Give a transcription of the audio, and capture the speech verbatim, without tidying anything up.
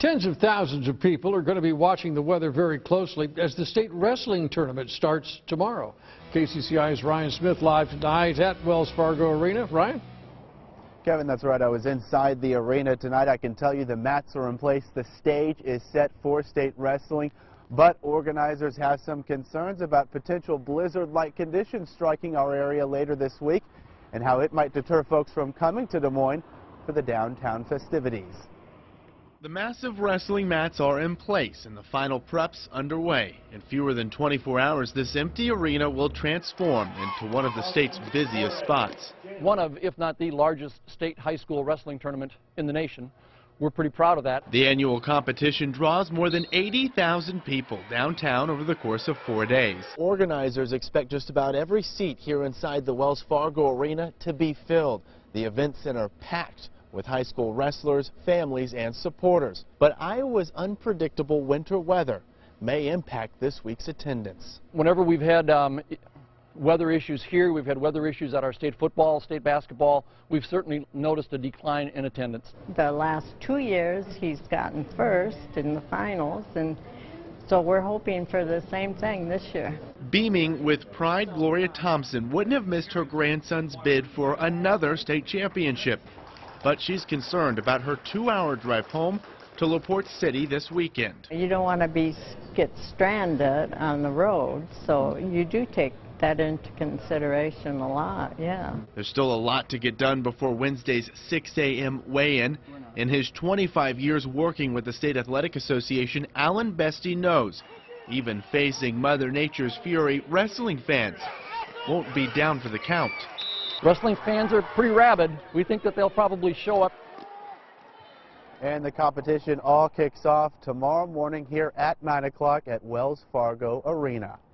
Tens of thousands of people are going to be watching the weather very closely as the state wrestling tournament starts tomorrow. K C C I's Ryan Smith live tonight at Wells Fargo Arena. Ryan? Kevin, that's right. I was inside the arena tonight. I can tell you the mats are in place. The stage is set for state wrestling, but organizers have some concerns about potential blizzard-like conditions striking our area later this week and how it might deter folks from coming to Des Moines for the downtown festivities. The massive wrestling mats are in place and the final preps underway. In fewer than twenty-four hours, this empty arena will transform into one of the state's busiest spots. One of, if not the largest state high school wrestling tournament in the nation. We're pretty proud of that. The annual competition draws more than eighty thousand people downtown over the course of four days. Organizers expect just about every seat here inside the Wells Fargo Arena to be filled. The event center packed with high school wrestlers, families, and supporters. But Iowa's unpredictable winter weather may impact this week's attendance. Whenever we've had um, weather issues here, we've had weather issues at our state football, state basketball, we've certainly noticed a decline in attendance. The last two years he's gotten first in the finals, and so we're hoping for the same thing this year. Beaming with pride, Gloria Thompson wouldn't have missed her grandson's bid for another state championship. But she's concerned about her two-hour drive home to LaPorte City this weekend. You don't want to be get stranded on the road, so you do take that into consideration a lot, yeah. There's still a lot to get done before Wednesday's six A M weigh-in. In his twenty-five years working with the State Athletic Association, Alan Bestie knows, even facing Mother Nature's fury, wrestling fans won't be down for the count. Wrestling fans are pretty rabid. We think that they'll probably show up. And the competition all kicks off tomorrow morning here at nine o'clock at Wells Fargo Arena.